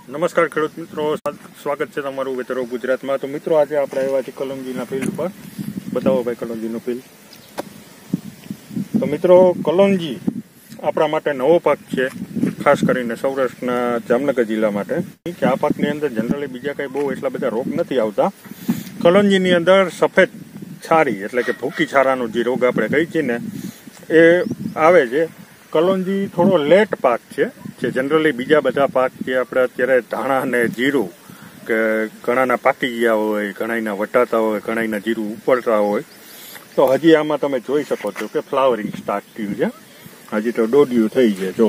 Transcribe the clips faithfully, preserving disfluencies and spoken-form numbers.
નમસ્કાર ખેડૂત મિત્રો, સ્વાગત છે તમારું વેતરો ગુજરાતમાં। તો મિત્રો આજે આપણે આવ્યા છીએ કલોંજીના ફિલ્ડ પર। બતાવો ભાઈ કલોંજીનું ફિલ્ડ। તો મિત્રો કલોંજી આપણા માટે નવો પાક છે, ખાસ કરીને સૌરાષ્ટ્રના જામનગર જિલ્લા માટે કે આ પાકની અંદર જનરલી બીજા કંઈ બહુ એટલા બધા રોગ નથી આવતા। કલોંજીની અંદર સફેદ છારી એટલે કે ભૂકી છારાનો જે રોગ આપણે કહીએ છીએ ને એ આવે છે। કલોંજી થોડો લેટ પાક છે જે જનરલી બીજા બધા પાક જે આપણે અત્યારે ધાણા અને જીરું કે ઘણાના પાકી ગયા હોય, ઘણાના વટાતા હોય, ઘણાના જીરું ઉપડતા હોય, તો હજી આમાં તમે જોઈ શકો છો કે ફ્લાવરિંગ સ્ટાર્ટ થયું છે, હજી તો ડોડિયું થઈ છે જો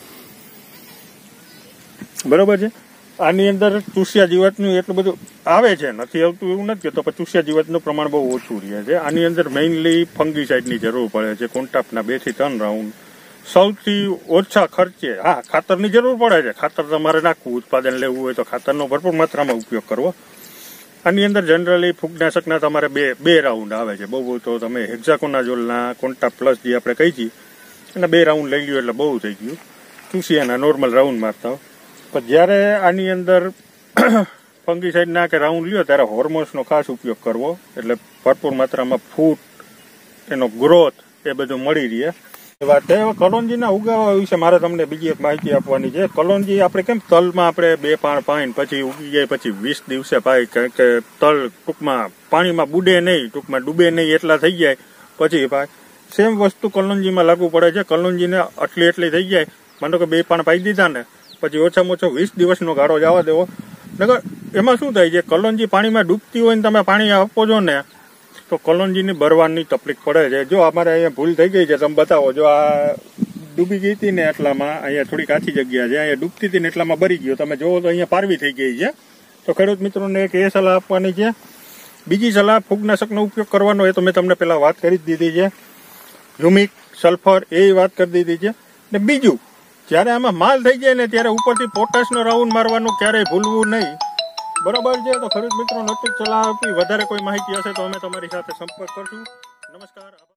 બરોબર છે। આની અંદર ચૂસિયા જીવાતનું એટલું બધું આવે છે, નથી આવતું એવું નથી તો પણ ચૂસિયા જીવાતનું પ્રમાણ બહુ ઓછું રહે છે। આની અંદર મેઇનલી ફંગીસાઇડની જરૂર પડે છે, કોન્ટાપના બે થી ત્રણ રાઉન્ડ સૌથી ઓછા ખર્ચે। હા, ખાતરની જરૂર પડે છે, ખાતર તમારે નાખવું, ઉત્પાદન લેવું હોય તો ખાતરનો ભરપૂર માત્રામાં ઉપયોગ કરવો। આની અંદર જનરલી ફૂગનાશકના તમારે બે બે રાઉન્ડ આવે છે, બહુ તો તમે હેક્ઝાકોનાઝોલના કોન્ટાપ પ્લસ જે આપણે કહી છીએ એના બે રાઉન્ડ લઈ લ્યો એટલે બહુ થઈ ગયું, ચૂસિયાના નોર્મલ રાઉન્ડ મારતા હોય। પણ જ્યારે આની અંદર ફંગીસાઇડના કે રાઉન્ડ લ્યો ત્યારે હોર્મોન્સનો ખાસ ઉપયોગ કરવો, એટલે ભરપૂર માત્રામાં ફૂટ, એનો ગ્રોથ એ બધું મળી રહે। વાત છે કલોંજીના ઉગાવા વિશે મારે તમને બીજી એક માહિતી આપવાની છે। કલોંજી આપણે કેમ તલમાં આપણે બે પાણ પાઈને પછી ઉગી જાય પછી વીસ દિવસે પાય કે તલ ટૂંકમાં પાણીમાં બુડે નહીં, ટૂંકમાં ડૂબે નહીં એટલા થઈ જાય પછી પાય, સેમ વસ્તુ કલોંજીમાં લાગુ પડે છે। કલોંજીને આટલી એટલી થઈ જાય, માનો કે બે પાણ પાઈ દીધા ને પછી ઓછામાં ઓછો વીસ દિવસનો ગાળો જવા દેવો, નકર એમાં શું થાય છે કલોંજી પાણીમાં ડૂબતી હોય ને તમે પાણી આપો છો ને તો કલોંજીની બરવાની તકલીફ પડે છે। જો અમારે અહીંયા ભૂલ થઈ ગઈ છે, તમે બતાવો, જો આ ડૂબી ગઈ હતી ને એટલામાં અહીંયા થોડી કાચી જગ્યા છે, અહીંયા ડૂબતી હતી ને એટલામાં બરી ગયો, તમે જોવો તો અહીંયા પારવી થઈ ગઈ છે। તો ખેડૂત મિત્રોને એક એ સલાહ આપવાની છે। બીજી સલાહ ફૂગનાશકનો ઉપયોગ કરવાનો એ તો મેં તમને પહેલા વાત કરી જ દીધી છે, હ્યુમિક, સલ્ફર એ વાત કરી દીધી છે। ને બીજું, જ્યારે આમાં માલ થઈ જાય ને ત્યારે ઉપરથી પોટાશનો રાઉન્ડ મારવાનું ક્યારેય ભૂલવું નહીં, બરાબર છે। તો ખેડૂત મિત્રો નૈતિક સલાહ આપી, વધારે કોઈ માહિતી હશે તો અમે તમારી સાથે સંપર્ક કરશું। નમસ્કાર।